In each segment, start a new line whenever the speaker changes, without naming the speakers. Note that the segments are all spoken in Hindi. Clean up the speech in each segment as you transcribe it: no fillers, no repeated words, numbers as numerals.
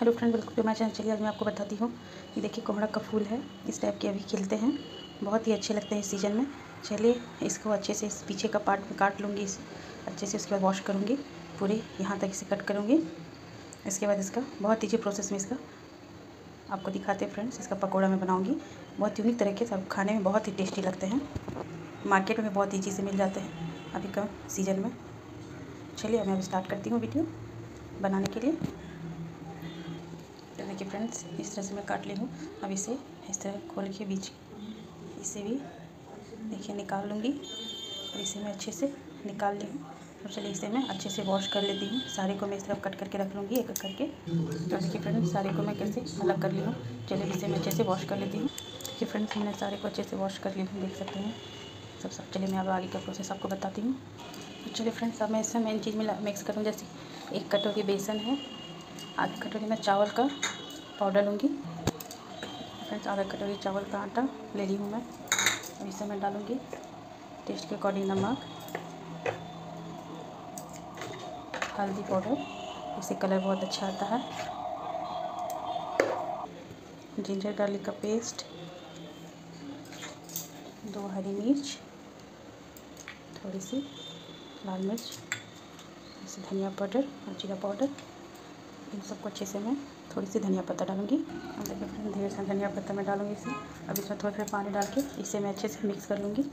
Hello friend, welcome to my channel. चलिए आज मैं आपको बताती हूँ। ये देखिए कोहड़ा का फूल है, इस टाइप के अभी खिलते हैं, बहुत ही अच्छे लगते हैं इस सीज़न में। चलिए इसको अच्छे से इस पीछे का पार्ट में काट लूँगी, इस अच्छे से। उसके बाद वॉश करूँगी पूरे यहाँ तक, इसे कट करूँगी। इसके बाद इसका बहुत ईजी प्रोसेस में इसका आपको दिखाते हैं फ्रेंड्स। इसका पकौड़ा मैं बनाऊँगी, बहुत यूनिक तरीके से, खाने में बहुत ही टेस्टी लगते हैं। मार्केट में बहुत ईजी से मिल जाते हैं अभी का सीज़न में। चलिए अब मैं अभी स्टार्ट करती हूँ वीडियो बनाने के लिए। तो देखिए फ्रेंड्स, इस तरह से मैं काट ली हूँ। अब इसे इस तरह खोल के बीच इसे भी देखिए निकाल लूँगी, और इसे मैं अच्छे से निकाल ली हूँ। तो चलिए इसे मैं अच्छे से वॉश कर लेती हूँ। सारे को मैं इस तरह कट करके रख लूँगी एक एक करके। तो देखिए फ्रेंड्स, सारे को मैं कैसे अलग कर ली हूँ। चलिए इसे मैं अच्छे से वॉश कर लेती हूँ। देखिए फ्रेंड्स, मैंने सारे को अच्छे से वॉश कर ली हूँ, देख सकते हैं सब। चलिए मैं अब आगे का प्रोसेस आपको बताती हूँ। तो चलिए फ्रेंड्स, अब मैं इसमें मेन चीज़ में मिक्स करूँ। जैसे 1 कटोरी बेसन है, आधी कटोरी में चावल का पाउडर लूँगी। फ्रेंड्स, आधा कटोरी चावल का आटा ले ली हूँ मैं। अब इसे मैं डालूँगी टेस्ट के अकॉर्डिंग नमक, हल्दी पाउडर, इससे कलर बहुत अच्छा आता है। जिंजर गार्लिक का पेस्ट, 2 हरी मिर्च, थोड़ी सी लाल मिर्च, जैसे धनिया पाउडर और जीरा पाउडर। इन सबको अच्छे से मैं थोड़ी सी धनिया पत्ता डालूँगी। और देखिए फ्रेंड, ढेर सारा धनिया पत्ता मैं डालूँगी इसे। अब इसमें थोड़ा थोड़ा पानी डाल के इसे मैं अच्छे से मिक्स कर लूँगी।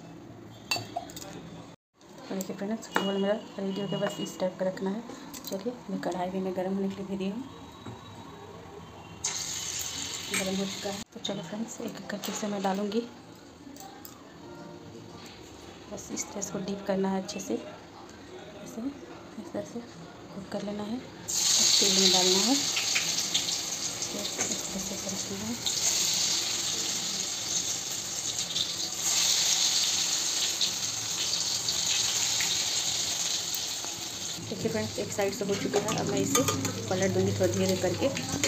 तो देखिए फ्रेंड्स, घोल मेरा रेडी हो गया, बस इस टाइप का रखना है। चलिए मैं कढ़ाई भी मैं गर्म होने के लिए दे दी हूँ, गर्म हो चुका है। तो चलो फ्रेंड्स, एक एक करके इसे मैं डालूँगी। बस इस तरह से डीप करना है अच्छे से, ऐसे इस तरह से कुक कर लेना है। तेल में डालना है, इस तरह से करना है। देखिए फ्रेंड्स, एक साइड से हो चुका है। अब मैं इसे पलट दूँगी थोड़ा धीरे करके,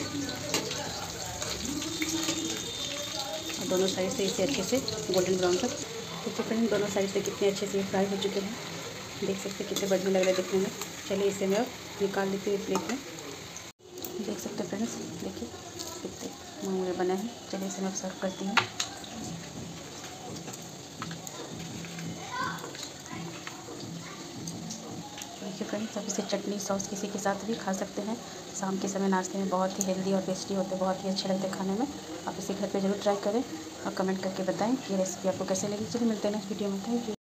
और दोनों साइड से इसे अच्छे से गोल्डन ब्राउन तक। देखिए फ्रेंड्स, दोनों साइड से कितने अच्छे से फ्राई हो चुके हैं, देख सकते हैं कितने बढ़िया लग रहा है देखने में। चलिए इसे मैं अब निकाल लेती हूँ प्लेट में। देख सकते हैं फ्रेंड्स, देखिए कितने मुरमुरे बने हैं। चलिए इसे मैं सर्व करती हूँ। देखिए फ्रेंड्स, अब इसे चटनी सॉस किसी के साथ भी खा सकते हैं। शाम के समय नाश्ते में बहुत ही हेल्दी और टेस्टी होते हैं, बहुत ही अच्छे लगते हैं खाने में। आप इसे घर पे ज़रूर ट्राई करें और कमेंट करके बताएं कि रेसिपी आपको कैसे लगी। चलिए मिलते हैं नेक्स्ट वीडियो में। Thank you.